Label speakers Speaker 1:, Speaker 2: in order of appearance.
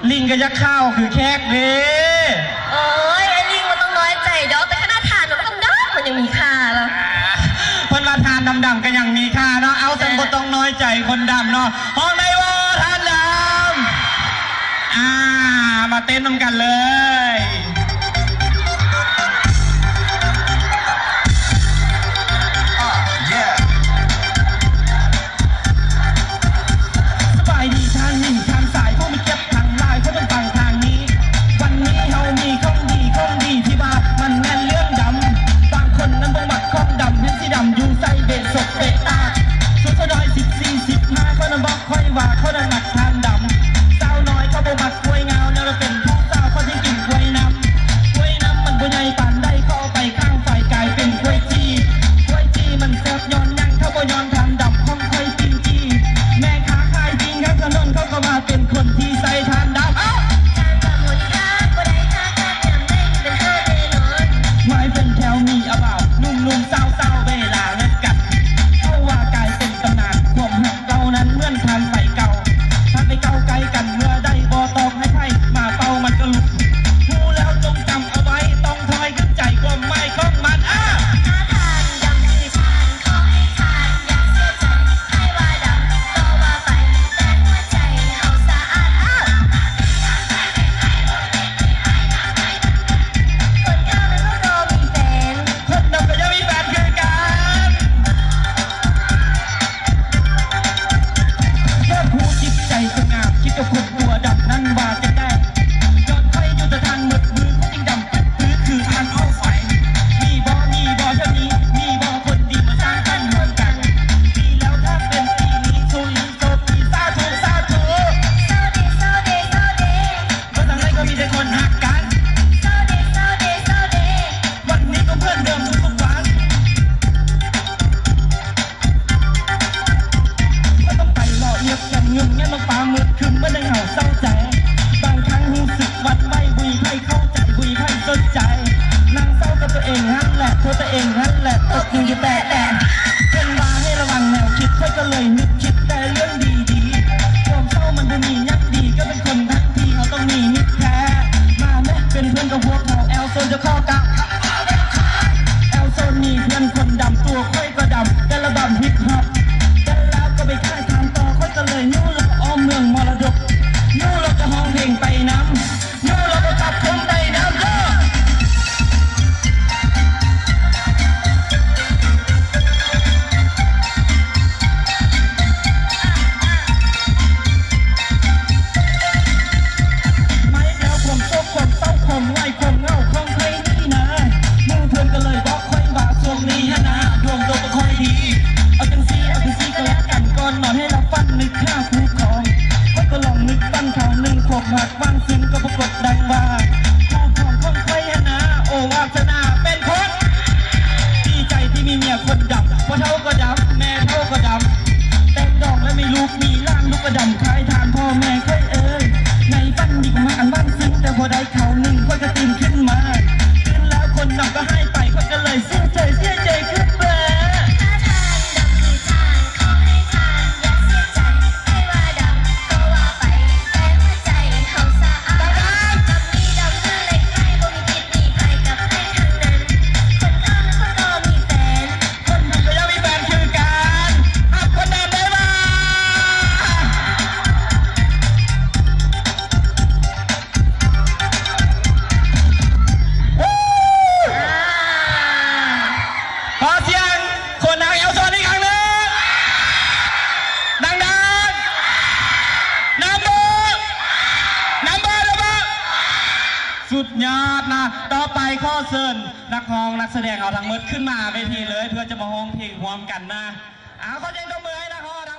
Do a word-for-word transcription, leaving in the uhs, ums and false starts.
Speaker 1: ลิงก็ยักข้าวคือแคกเด้
Speaker 2: โอ้ยไอ้ลิงมันต้องน้อยใจเดี๋ยวแต่ขนาดทานมันก็ดำมันยังมีค่าแล้ว
Speaker 1: เพิ่นว่าทานดำๆก็ยังมีค่าเนาะเอาแต่บ่ต้องน้อยใจคนดำเนาะห้องในว่าทานดำอ่ามาเต้นนำกันเลยสบายดีทางนี้ทางสายพวกมีเก็บทางลายเขาต้องฟังทางนี้วันนี้เฮามีของดีของดีที่ว่ามันแน่นเรื่องดำบางคนนั้นบ่มักของดำเห็นสีดำอยู่ใส่เบะสกเบะตาสุดสะดอยสิบสี่สิบห้าเขานั้นบอกค่อยว่าเขานั้นหนักทางดำสาวน้อยเขาบ่มักกล้วยเงาแล้วเราเป็นผู้สาวเขาที่กินกล้วยน้ำกล้วยน้ำมันบ่ใหญ่ปานใดเขาไปข้างฝ่ายกลายเป็นกล้วยจีกล้วยจีมันแซ่บย้อนยังเขาบ่ย้อนทางดำของค่อยปิ้งจีแม่ค้าขายปิ้งข้างถนนเขาก็มาเป็นคนที่ใส่ทานดำเอ้าไม่เป็นแถวมีอะบ่าวนุ่มๆเศร้าๆเวลาเลิกกันเขาว่ากลายเป็นตำนานความหักเรานั้นเหมือนทานไฟเก่าทานไปเก่าไกลกันเมื่อใดบ่ตอกให้ไพ่มาเป่ามันก็ลุกพูแล้วจงจำเอาไว้ต้องทอยขึ้นใจความไม่ของมันอ่ะกับคนตัวดำนั่นว่าจะได้ยอดไฟอยู่แต่ทางมืดมือเขาจริงดำปื้อคือทางเข้าไฟมีบ่มีบ่เท่านี้มีบ่คนดีมาสร้างกันเหมือนกันดีแล้วถ้าเป็นปีนี้สุยโซฟีซาถูซาถูโซเดโซเดโซเดเมื่อทางไหนก็มีแต่คนหักกันโซเดโซเดโซเดวันนี้ก็เพื่อนเดิมทุกๆวันไม่ต้องไปหล่อเอียบกันเงื้อเงี้ยมาปามือคืนเมื่อได้เห่าเศร้าใจบางครั้งรู้สึกวัดไว้บุยใครเข้าใจบุยใครสนใจนั่งเศร้ากับตัวเองนั่นแหละเธอตัวเองนั่นแหละตกอยู่อยู่แต่แต่เพื่อนมาให้ระวังแนวคิดค่อยก็เลยนึกคิดแต่เรื่องดีๆความเศร้ามันจะมียักดีก็เป็นคนทั้งทีเขาต้องมีมิตรแท้มาแม่เป็นเพื่อนกับพวกเขาแอลโซนจะข้อกับแอลโซนมีเพื่อนคนดำตัวค่อยก็ดำแต่ละบำฮิปฮอปแต่แล้วก็ไปค่ายทางต่อค่อยก็เลยนิ้วแล้วอ้อมเมืองมรดกนู้เราจะห้องเพลงไปน้ำนู้เราจะขับคนไปน้ำเด้อไม่แล้วความโศกความเศร้าความไหวความเงาของใครนี่นะมู่เพื่อนก็เลยบอกค่อยว่าช่วงนี้ฮะนะดวงโตก็ค่อยดีเอาจังซีเอาจังซีก็แล้วกันก่อนนอนให้เราฟันนึกข้าวคู่ของก็ลองนึกตั้งเขาหนึ่งขบหักว่างซึ้งก็ปรากฏดังว่าคู่ของคนใครนะโอ้วาสนาเป็นคนดีใจที่มีเมียคนดำพ่อเท่าก็ดำแม่เท่าก็ดำแต่งดองและมีลูกมีล่างลูกก็ดำคล้ายทานพ่อแม่เคยเอ่ยในบ้านดีกว่าอันบ้านซึ้งแต่พอได้เขาหนึ่งก็จะตื่นขึ้นมาขึ้นแล้วคนดำก็ให้ไปก็จะเลยเสียใจเสียใจขึ้นมาสุดยอดนะต่อไปข้อเชิญนักร้องนักแสดงเอาทั้งหมดขึ้นมาเวทีเลยเพื่อจะมาร้องเพลงพร้อมกันนะเอาข้อเชิญตัวมือให้นักร้อง